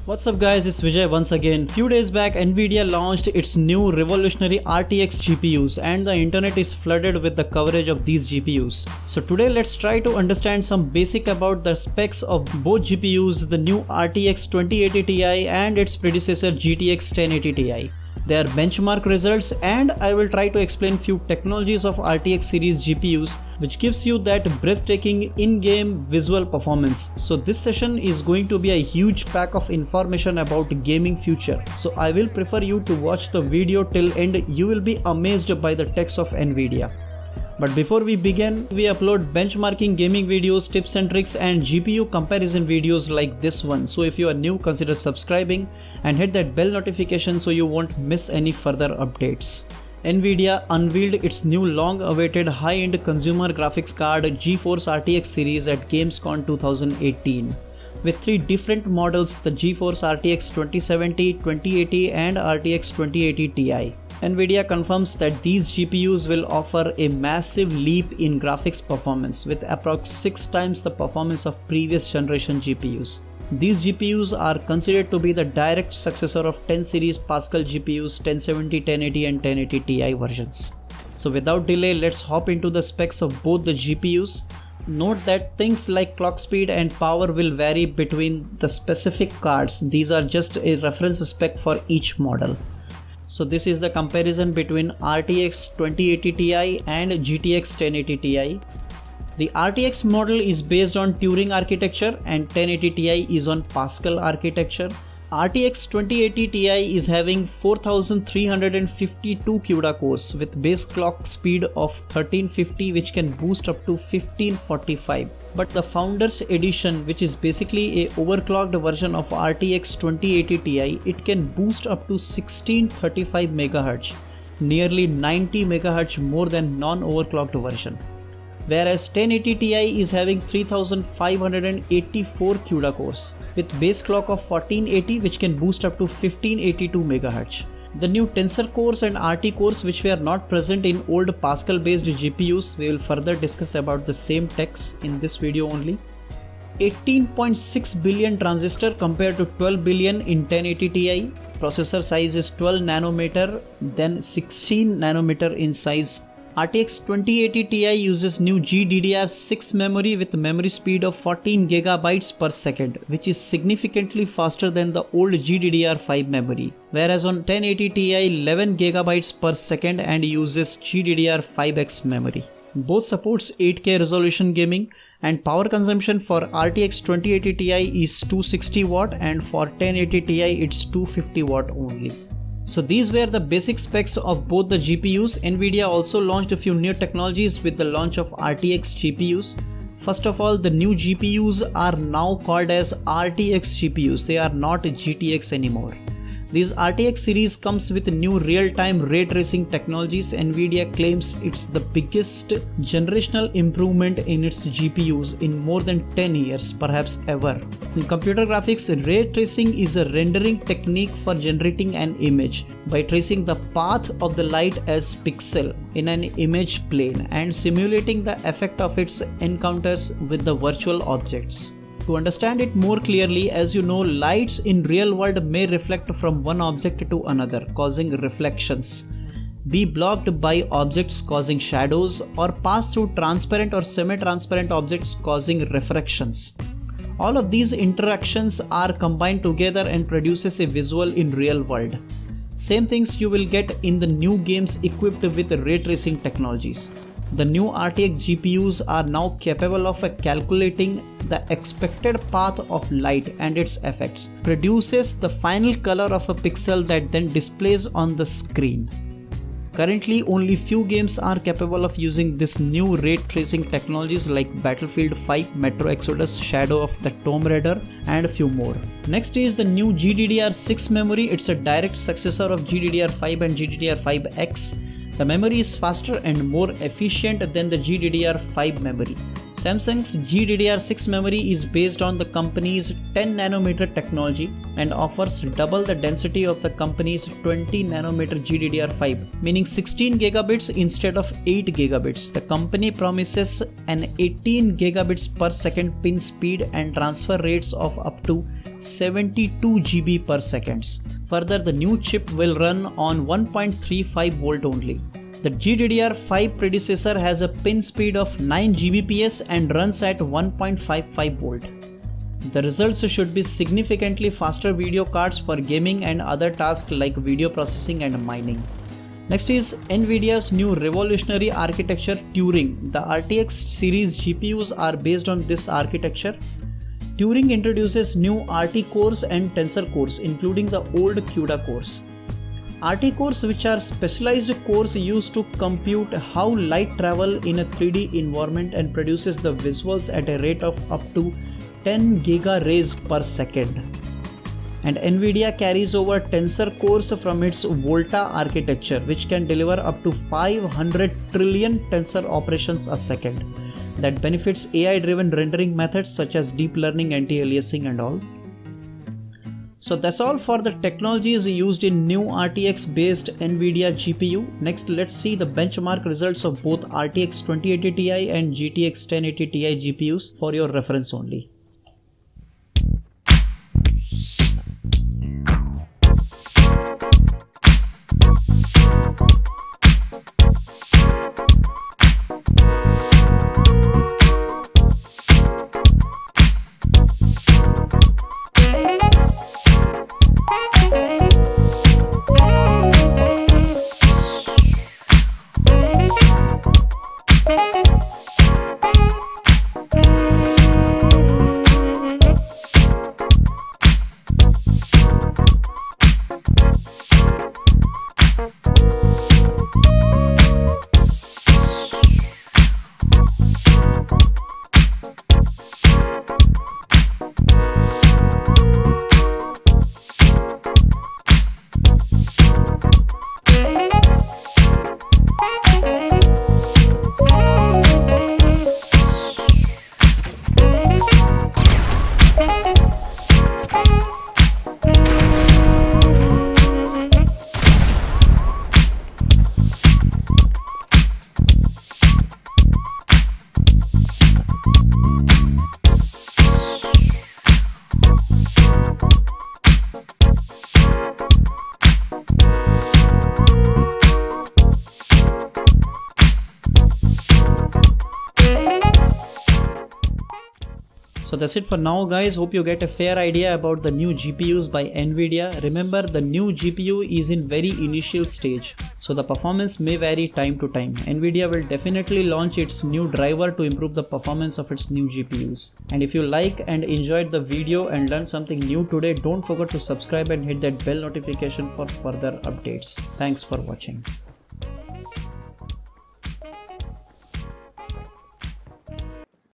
What's up guys, it's Vijay once again. Few days back Nvidia launched its new revolutionary RTX GPUs and the internet is flooded with the coverage of these GPUs. So today let's try to understand some basic about the specs of both GPUs, the new RTX 2080 Ti and its predecessor GTX 1080 Ti. Their benchmark results, and I will try to explain few technologies of RTX series GPUs which gives you that breathtaking in-game visual performance. So this session is going to be a huge pack of information about gaming future. So I will prefer you to watch the video till end. You will be amazed by the techs of Nvidia. But before we begin, we upload benchmarking gaming videos, tips and tricks and GPU comparison videos like this one. So if you are new, consider subscribing and hit that bell notification so you won't miss any further updates. Nvidia unveiled its new long-awaited high-end consumer graphics card GeForce RTX series at Gamescom 2018. With three different models, the GeForce RTX 2070, 2080 and RTX 2080 Ti. Nvidia confirms that these GPUs will offer a massive leap in graphics performance with approx 6 times the performance of previous generation GPUs. These GPUs are considered to be the direct successor of 10 series Pascal GPUs 1070, 1080 and 1080 Ti versions. So without delay, let's hop into the specs of both the GPUs. Note that things like clock speed and power will vary between the specific cards. These are just a reference spec for each model. So this is the comparison between RTX 2080 Ti and GTX 1080 Ti. The RTX model is based on Turing architecture and 1080 Ti is on Pascal architecture. RTX 2080 Ti is having 4352 CUDA cores with base clock speed of 1350 which can boost up to 1545. But the Founders Edition, which is basically a overclocked version of RTX 2080 Ti, it can boost up to 1635 MHz, nearly 90 MHz more than non-overclocked version. Whereas 1080 Ti is having 3584 CUDA cores with base clock of 1480 which can boost up to 1582 MHz. The new Tensor cores and RT cores which were not present in old Pascal based GPUs, we will further discuss about the same techs in this video only. 18.6 billion transistor compared to 12 billion in 1080 Ti. Processor size is 12 nanometer, then 16 nanometer in size. RTX 2080 Ti uses new GDDR6 memory with memory speed of 14 GB per second, which is significantly faster than the old GDDR5 memory. Whereas on 1080 Ti 11 GB per second and uses GDDR5X memory. Both supports 8K resolution gaming and power consumption for RTX 2080 Ti is 260 watt and for 1080 Ti it's 250 watt only. So these were the basic specs of both the GPUs. Nvidia also launched a few new technologies with the launch of RTX GPUs. First of all, the new GPUs are now called as RTX GPUs. They are not GTX anymore. These RTX series comes with new real-time ray tracing technologies. Nvidia claims it's the biggest generational improvement in its GPUs in more than 10 years, perhaps ever. In computer graphics, ray tracing is a rendering technique for generating an image by tracing the path of the light as pixel in an image plane and simulating the effect of its encounters with the virtual objects. To understand it more clearly, as you know, lights in real world may reflect from one object to another, causing reflections, be blocked by objects causing shadows, or pass through transparent or semi-transparent objects causing refractions. All of these interactions are combined together and produces a visual in real world. Same things you will get in the new games equipped with ray tracing technologies. The new RTX GPUs are now capable of calculating the expected path of light and its effects, produces the final color of a pixel that then displays on the screen. Currently, only few games are capable of using this new ray tracing technologies like Battlefield 5, Metro Exodus, Shadow of the Tomb Raider and a few more. Next is the new GDDR6 memory. It's a direct successor of GDDR5 and GDDR5X. The memory is faster and more efficient than the GDDR5 memory. Samsung's GDDR6 memory is based on the company's 10 nanometer technology and offers double the density of the company's 20 nanometer GDDR5, meaning 16 gigabits instead of 8 gigabits. The company promises an 18 gigabits per second pin speed and transfer rates of up to 72 GB per second. Further, the new chip will run on 1.35 volt only. The GDDR5 predecessor has a pin speed of 9 Gbps and runs at 1.55 volt. The results should be significantly faster video cards for gaming and other tasks like video processing and mining. Next is Nvidia's new revolutionary architecture Turing. The RTX series GPUs are based on this architecture. Turing introduces new RT cores and tensor cores, including the old CUDA cores. RT cores, which are specialized cores used to compute how light travel in a 3D environment and produces the visuals at a rate of up to 10 giga-rays per second. And Nvidia carries over tensor cores from its Volta architecture, which can deliver up to 500 trillion tensor operations a second. That benefits AI-driven rendering methods such as deep learning, anti-aliasing and all. So that's all for the technologies used in new RTX based Nvidia GPU. Next, let's see the benchmark results of both RTX 2080 Ti and GTX 1080 Ti GPUs for your reference only. So that's it for now guys, hope you get a fair idea about the new GPUs by Nvidia. Remember, the new GPU is in very initial stage, so the performance may vary time to time. Nvidia will definitely launch its new driver to improve the performance of its new GPUs. And if you like and enjoyed the video and learned something new today, don't forget to subscribe and hit that bell notification for further updates. Thanks for watching.